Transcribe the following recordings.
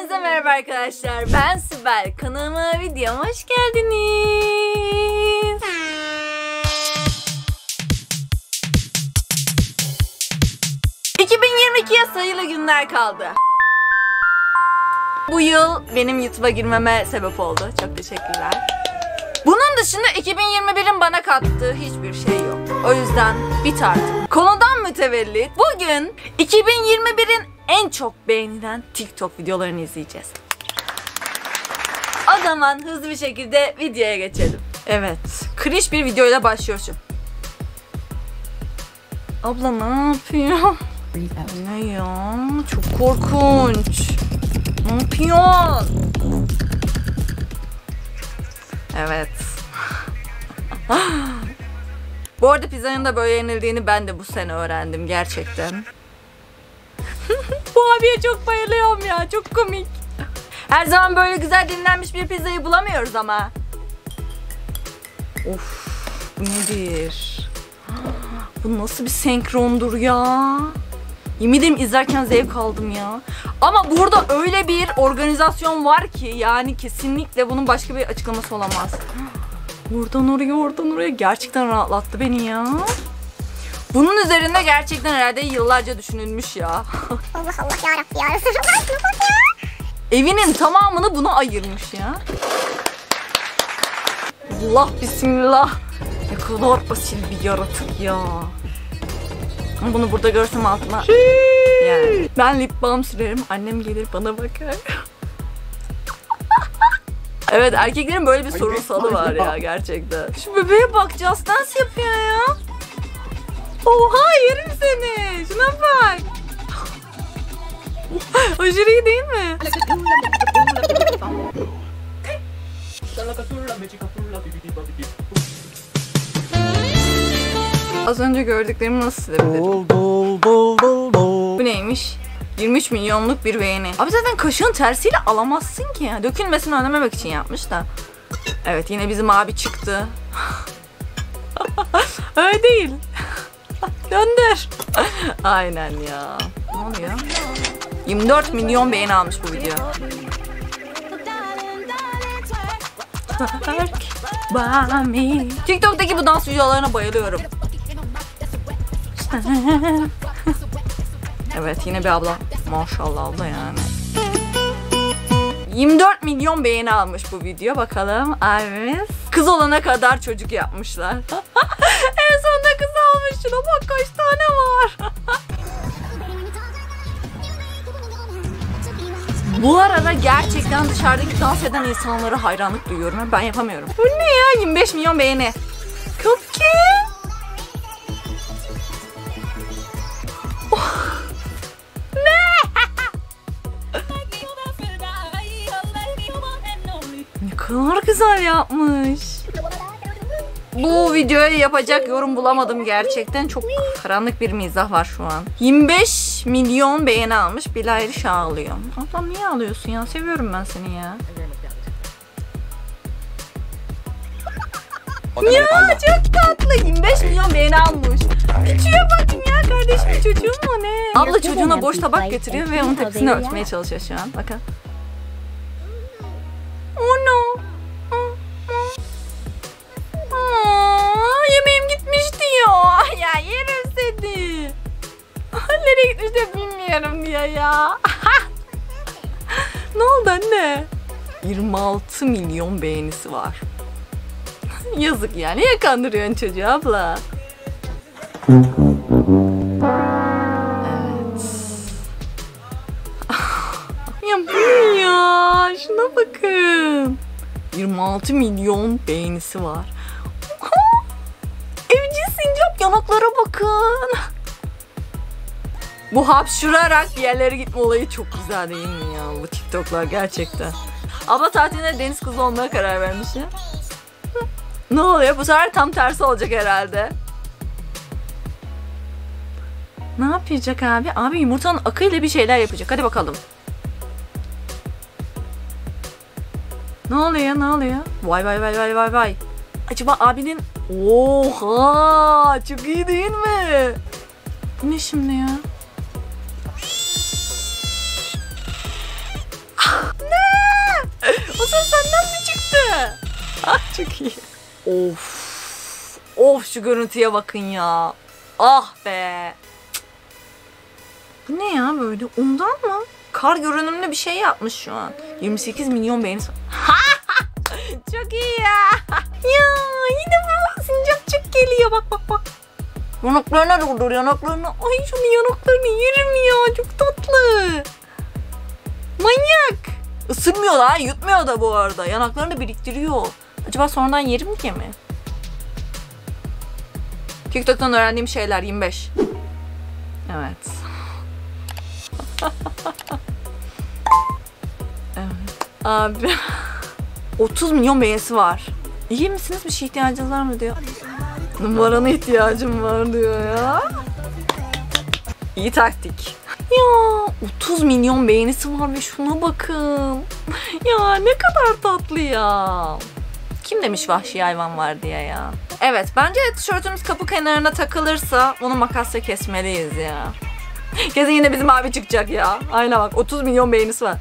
Herkese merhaba arkadaşlar. Ben Sibel. Kanalıma, videoma hoş geldiniz. ...2022'ye sayılı günler kaldı. Bu yıl benim YouTube'a girmeme sebep oldu. Çok teşekkürler. Bunun dışında 2021'in bana kattığı hiçbir şey yok. O yüzden bit artık. Konudan mütevellit bugün 2021'in en çok beğenilen TikTok videolarını izleyeceğiz. O zaman hızlı bir şekilde videoya geçelim. Evet, cringe bir videoyla başlıyoruz. Abla ne yapıyor? Ne ya? Çok korkunç. Ne yapıyorsun? Evet. Bu arada pizzanın da böyle yenildiğini ben de bu sene öğrendim gerçekten. Bu abiye çok bayılıyorum ya, çok komik. Her zaman böyle güzel dinlenmiş bir pizzayı bulamıyoruz ama. Of, bu nedir? Bu nasıl bir senkrondur ya? Yemin ederim izlerken zevk aldım ya. Ama burada öyle bir organizasyon var ki yani kesinlikle bunun başka bir açıklaması olamaz. Oradan oraya, oradan oraya gerçekten rahatlattı beni ya. Bunun üzerinde gerçekten herhalde yıllarca düşünülmüş ya. Allah Allah yarabbim ya. Evinin tamamını buna ayırmış ya. Allah bismillah. Ne kadar asil bir yaratık ya. Ama bunu burada görsem altıma. Yani ben lip balm sürerim. Annem gelir bana bakar. Evet, erkeklerin böyle bir sorunsalı var ya gerçekten. Şu bebeğe bak, just dance yapıyor ya. Oha, yerim seni. Şuna bak. Aşırı iyi değil mi? Az önce gördüklerimi nasıl silebilirim? Bu neymiş? 23 milyonluk bir beğeni. Abi zaten kaşığın tersiyle alamazsın ki ya. Dökülmesini önlememek için yapmış da. Evet, yine bizim abi çıktı. Öyle değil. Döndür. Aynen ya. Ne oluyor? 24 milyon beğeni almış bu video. TikTok'taki bu dans videolarına bayılıyorum. Evet, yine bir abla. Maşallah abla yani. 24 milyon beğeni almış bu video. Bakalım abimiz. Kız olana kadar çocuk yapmışlar. En sonunda kız almış. Şuna bak, kaç tane var. Bu arada gerçekten dışarıdaki dans eden insanlara hayranlık duyuyorum. Ben yapamıyorum. Bu ne ya? 25 milyon beğeni. Cookie. Ne kadar güzel yapmış. Bu videoya yapacak yorum bulamadım gerçekten. Çok karanlık bir mizah var şu an. 25 milyon beğeni almış. Bilal Eilish ağlıyor. Ablam niye ağlıyorsun ya? Seviyorum ben seni ya. Ya çok tatlı. 25 milyon beğeni almış. Küçüğe bakın ya, kardeşim çocuğum mu ne? Abla çocuğuna boş tabak getiriyor ve onun tepsini örtmeye çalışıyor şu an. Bakın. Oh no. Yemeğim gitmiş diyor. Ya yerim seni. Nereye gitmiş de bilmiyorum diyor ya. Ne oldu anne? 26 milyon beğenisi var. Yazık yani. Niye kandırıyorsun çocuğu abla? Evet. Ya bu ne ya? Şuna bakın. 26 milyon beğenisi var. Evcil sincap, yanaklara bakın. Bu hapşurarak bir yerlere gitme olayı çok güzel değil mi ya? Bu TikTok'lar gerçekten. Abla tatilinde deniz kızı olmaya karar vermiş ya. Ne oluyor? Bu sefer tam tersi olacak herhalde. Ne yapacak abi? Abi yumurtanın akıyla bir şeyler yapacak. Hadi bakalım. Ne oluyor? Ne oluyor? Vay vay vay vay vay vay. Acaba abinin... Oha! Çok iyi değil mi? Bu ne şimdi ya? senden mi çıktı? Ah çok iyi. Of. Of şu görüntüye bakın ya. Ah be. Bu ne ya böyle? Ondan mı? Kar görünümlü bir şey yapmış şu an. 28 milyon beğenisi. Çok iyi ya. Ya yine bu sincapçık geliyor. Bak bak bak. Yanaklarına durdur yanaklarına. Ay şunun yanaklarını yerim ya. Çok tatlı. Manyak. Isırmıyor lan. Yutmuyor da bu arada. Yanaklarını biriktiriyor. Acaba sonradan yerim diye mi? TikTok'tan öğrendiğim şeyler 25. Evet. Evet. Abi. 30 milyon beğenisi var. İyi misiniz? Bir şey ihtiyacınız var mı diyor. Numarana ihtiyacım var diyor ya. İyi taktik. Ya 30 milyon beğenisi var ve şuna bakın. Ya ne kadar tatlı ya. Kim demiş vahşi hayvan var diye ya. Evet bence tişörtümüz kapı kenarına takılırsa onu makasla kesmeliyiz ya. Kesin yine bizim abi çıkacak ya. Aynen bak 30 milyon beğenisi var.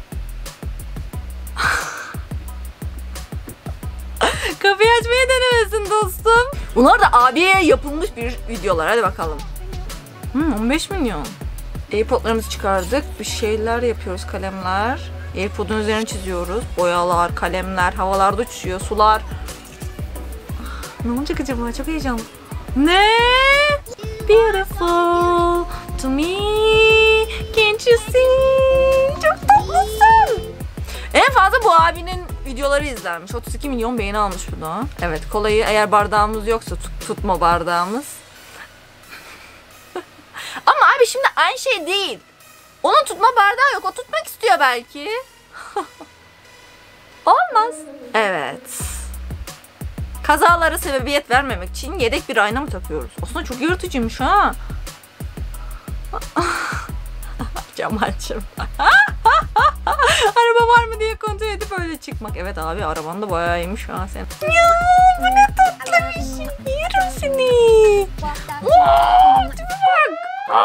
Kapıyı açmaya denemesin dostum. Bunlar da abiye yapılmış bir videolar. Hadi bakalım. 15 milyon. AirPod'larımızı çıkardık. Bir şeyler yapıyoruz kalemler. AirPod'un üzerine çiziyoruz. Boyalar, kalemler, havalarda uçuşuyor, sular. Ne olacak acaba? Çok heyecanlı. Ne? Beautiful to me. Can't you see? Çok tatlısın. En fazla bu abinin videoları izlenmiş. 32 milyon beğeni almış bu da. Evet kolayı eğer bardağımız yoksa tutma bardağımız. Ama abi şimdi aynı şey değil. Onun tutma bardağı yok. O tutmak istiyor belki. Olmaz. Evet. Kazalara sebebiyet vermemek için yedek bir ayna mı takıyoruz? Aslında çok yırtıcıymış ha. Camacım. Araba var mı diye kontrol edip öyle çıkmak. Evet abi araban da bayağı iyiymiş şu an senin. Ya bu ne tatlı bir şey. Yerim seni. Tipi bak.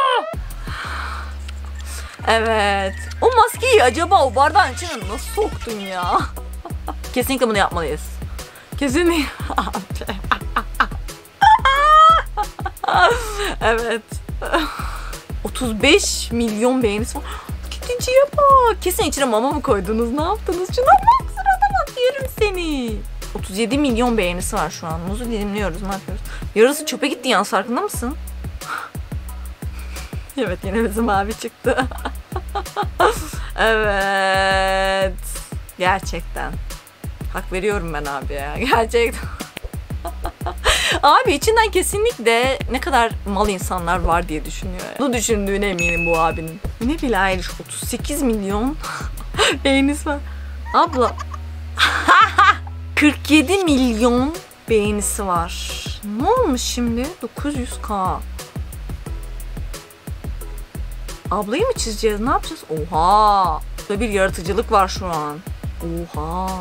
Evet. O maskeyi acaba o bardağın içine nasıl soktun ya? Kesinlikle bunu yapmalıyız. Kesinlikle. Evet. 35 milyon beğenisi var. Kediciye bak. Kesin içine mama mı koydunuz? Ne yaptınız? Şuna bak sırada bak yerim seni. 37 milyon beğenisi var şu an. Muzu dilimliyoruz. Ne yapıyoruz? Yarısı çöpe gitti yalnız farkında mısın? Evet yine bizim abi çıktı. Evet. Gerçekten. Hak veriyorum ben abiye ya. Gerçekten. Abi içinden kesinlikle ne kadar mal insanlar var diye düşünüyor. Bunu düşündüğüne eminim bu abinin. Ne bileyim 38 milyon beğenisi var. Abla. 47 milyon beğenisi var. Ne olmuş şimdi? 900k. Ablayı mı çizeceğiz? Ne yapacağız? Oha. Burada bir yaratıcılık var şu an. Oha.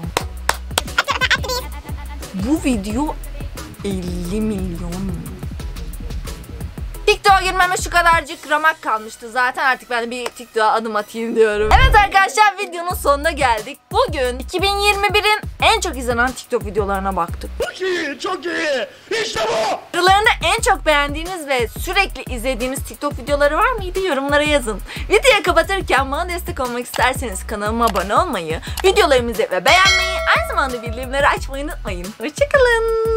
Bu video 50 milyon. TikTok'a girmeme şu kadarcık ramak kalmıştı. Zaten artık ben de bir TikTok'a adım atayım diyorum. Evet arkadaşlar videonun sonuna geldik. Bugün 2021'in en çok izlenen TikTok videolarına baktık. Çok iyi, çok iyi. İşte bu. Aralarında en çok beğendiğiniz ve sürekli izlediğiniz TikTok videoları var mıydı? Yorumlara yazın. Videoyu kapatırken bana destek olmak isterseniz kanalıma abone olmayı, videolarımızı ve beğenmeyi, aynı zamanda bildirimleri açmayı unutmayın. Hoşçakalın.